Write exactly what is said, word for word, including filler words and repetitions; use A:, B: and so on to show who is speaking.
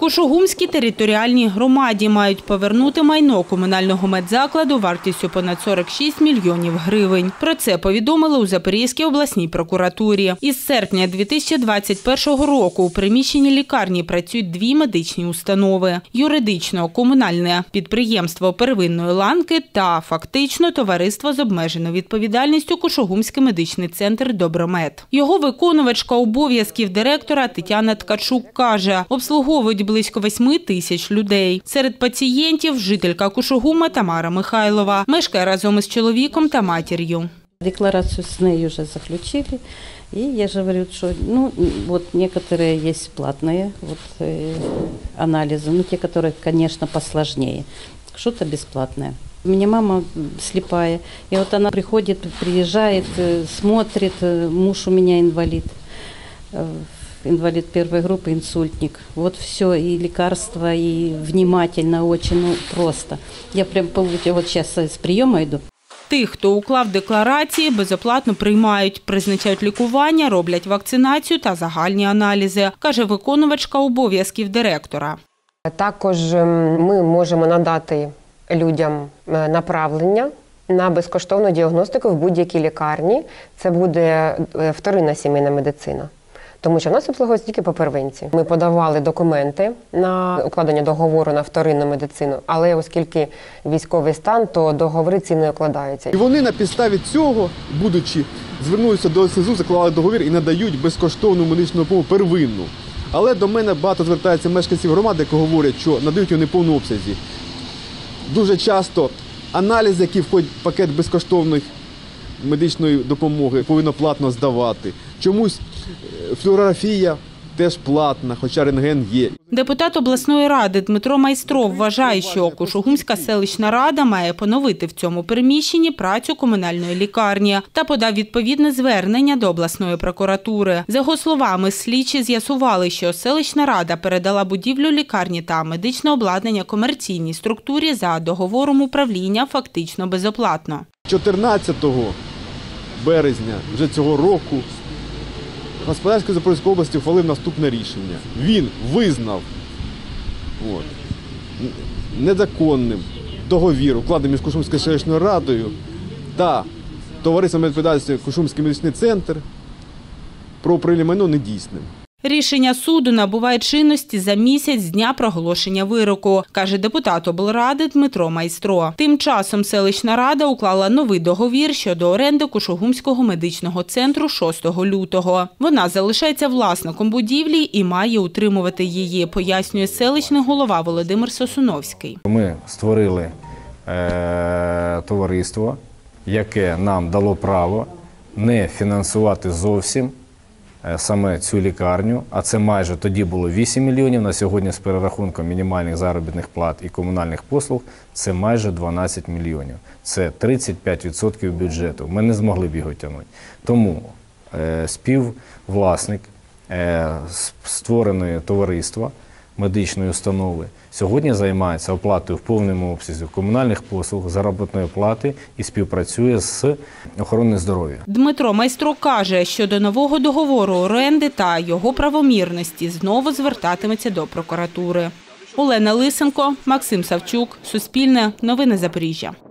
A: Кушугумській територіальній громаді мають повернути майно комунального медзакладу вартістю понад сорок шість мільйонів гривень. Про це повідомили у Запорізькій обласній прокуратурі. Із серпня дві тисячі двадцять першого року у приміщенні лікарні працюють дві медичні установи – юридично комунальне підприємство первинної ланки та фактично товариство з обмеженою відповідальністю Кушугумський медичний центр «Добромед». Його виконувачка обов'язків директора Тетяна Ткачук каже, обслуговують близько восьми тисяч людей. Серед пацієнтів – жителька Кушугума Тамара Михайлова. Мешкає разом із чоловіком та матір'ю.
B: Декларацию с ней уже заключили, и я же говорю, что ну вот некоторые есть платные вот, э, анализы, ну те, которые, конечно, посложнее, что-то бесплатное. У меня мама слепая, и вот она приходит, приезжает, смотрит, муж у меня инвалид, инвалид первой группы, инсультник. Вот все, и лекарства, и внимательно очень, ну просто. Я прям вот сейчас с приема иду.
A: Тих, хто уклав декларації, безоплатно приймають, призначають лікування, роблять вакцинацію та загальні аналізи, каже виконувачка обов'язків директора.
C: Також ми можемо надати людям направлення на безкоштовну діагностику в будь-якій лікарні. Це буде вторинна сімейна медицина. Тому що в нас обслуговується тільки по первинці. Ми подавали документи на укладення договору на вторинну медицину, але оскільки військовий стан, то договори ці не укладаються.
D: І вони на підставі цього, будучи, звернулися до ССУ, заклали договір і надають безкоштовну медичну допомогу первинну. Але до мене багато звертаються мешканців громади, які говорять, що надають у неповному обсязі. Дуже часто аналізи, які входять в пакет безкоштовної медичної допомоги, повинно платно здавати. Чомусь флюорографія теж платна, хоча рентген є.
A: Депутат обласної ради Дмитро Майстров вважає, що Кушугумська селищна рада має поновити в цьому приміщенні працю комунальної лікарні та подав відповідне звернення до обласної прокуратури. За його словами, слідчі з'ясували, що селищна рада передала будівлю лікарні та медичне обладнання комерційній структурі за договором управління фактично безоплатно.
D: чотирнадцятого березня вже цього року Господарської Запорізької області ухвалив наступне рішення. Він визнав от, незаконним договір, укладений між Кушугумською селищною радою та товариством відповідальності Кушугумський медичний центр про управління майно недійсним.
A: Рішення суду набуває чинності за місяць з дня проголошення вироку, каже депутат облради Дмитро Майстро. Тим часом селищна рада уклала новий договір щодо оренди Кушугумського медичного центру шостого лютого. Вона залишається власником будівлі і має утримувати її, пояснює селищний голова Володимир Сосуновський.
E: Ми створили е, товариство, яке нам дало право не фінансувати зовсім саме цю лікарню, а це майже тоді було вісім мільйонів, на сьогодні з перерахунком мінімальних заробітних плат і комунальних послуг це майже дванадцять мільйонів. Це тридцять п'ять відсотків бюджету. Ми не змогли б його тягнути. Тому е, співвласник е, створеної товариства, медичної установи, сьогодні займається оплатою в повному обсязі комунальних послуг, заробітної плати і співпрацює з охороною здоров'я.
A: Дмитро Майстро каже, що до нового договору оренди та його правомірності знову звертатиметься до прокуратури. Олена Лисенко, Максим Савчук, Суспільне, Новини Запоріжжя.